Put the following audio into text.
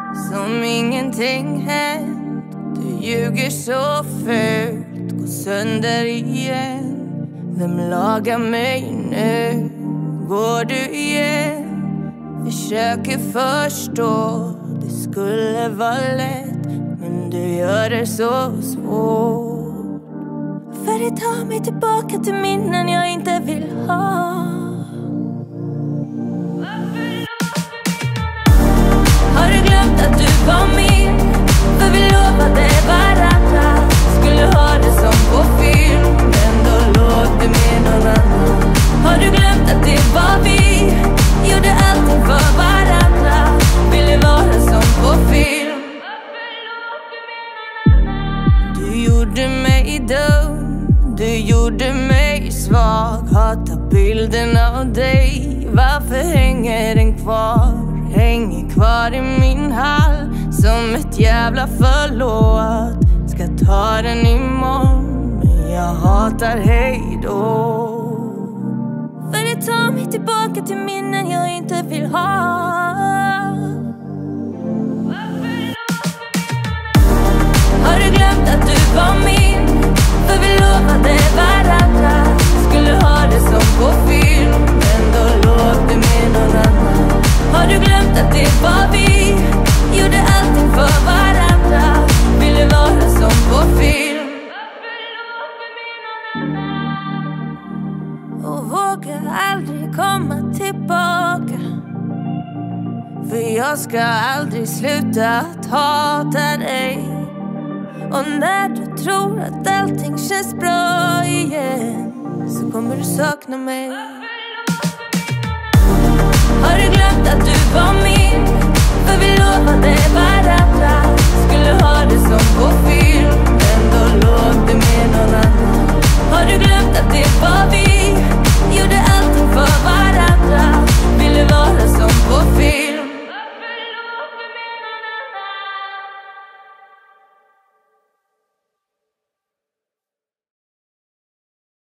som ingenting hänt. Du ljuger så fult, går sönder igen. Vem lagar mig nu? Går du igen? Försöker förstå, det skulle vara lätt, men du gör det så svårt. För det tar mig tillbaka till minnen jag inte vill ha. Har du glömt att du var min? För vi lovade varandra, skulle ha det som på film, men då låg du med någon annan. Har du glömt att det var vi? Gjorde allting för varandra, ville vara som på film. Du gjorde mig dum, du gjorde mig svag. Hatar bilden av dig, varför hänger den kvar? Hänger kvar i min hall som ett jävla förlåt. Ska ta den imorgon, men jag hatar hej då. För det tar mig tillbaka till minnen jag inte vill ha. Har du glömt att du var min? För vi lovade varandra, skulle ha det som på film, men då låg du med någon annan. Har du glömt att det var vi? Gjorde allting för varandra, ville vara som på film. Och vågar aldrig komma tillbaka, för jag ska aldrig sluta att hata dig. Och när du tror att allting känns bra igen, så kommer du sakna mig.